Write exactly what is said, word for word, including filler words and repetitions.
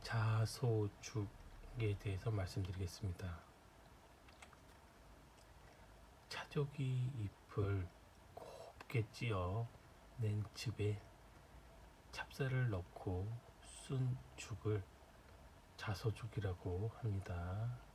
자소죽에 대해서 말씀드리겠습니다. 차조기 잎을 곱게 찧어 낸 즙에 찹쌀을 넣고 쓴 죽을 자소죽이라고 합니다.